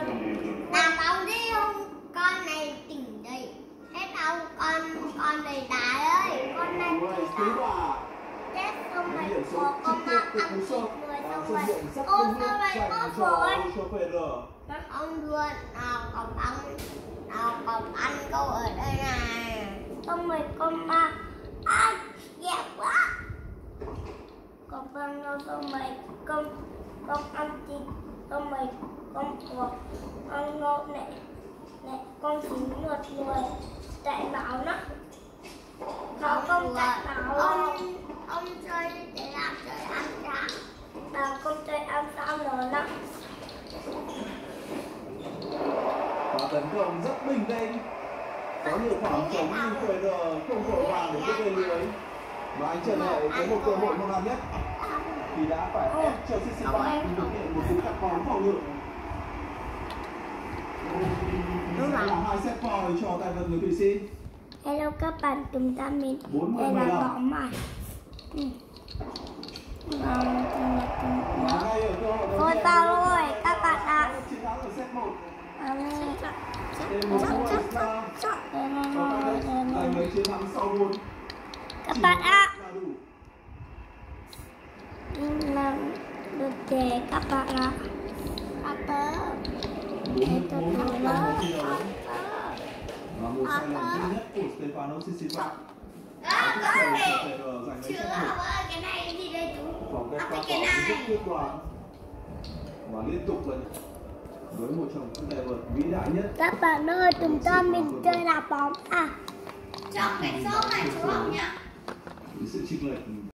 Làm bóng đi không? Con này tỉnh dậy. Hết đâu? Con này đá ơi. Con này tỉnh dậy. Chết xong rồi con mắc ăn thịt người xong rồi. Ôi sao lại mất rồi? Ông đưa nào còn ăn câu ở đây này. Xong rồi con mắc ăn dẹp quá. Con băng nó xong rồi con ăn thịt xong rồi con thuộc ăn ngon này con xíu ngược người chạy bảo nó con chạy bảo ông chơi để làm chơi ăn sao bảo con chơi ăn sao rồi đó. Và tấn công rất bình tĩnh, có nhiều khoảng trống nhưng QR không vội vàng để bước lên lưới, và anh Trần Hậu có một cơ hội ngon lành nhất thì đã phải ép Chelsea Spa thực hiện một cú cắt bóng phòng ngự. Sẽ là 2 set point cho tay vợt người Thụy Sĩ. Hello các bạn, chúng ta mình đây là bóng mà. Thôi tao rồi các bạn ạ. Các bạn ạ. Được để các bạn ạ. Các tớ. Và một sai lầm duy nhất của Stefano Tsitsipas. Cái này gì đây chú? Vòng ghép qua tỏ rất quyết đoán và liên tục là với một trong những tay vợt vĩ đại nhất. Các bạn ơi, chúng ta mình chơi đá bóng à? Trong cái số này chú không nhỉ? Sự chênh lệch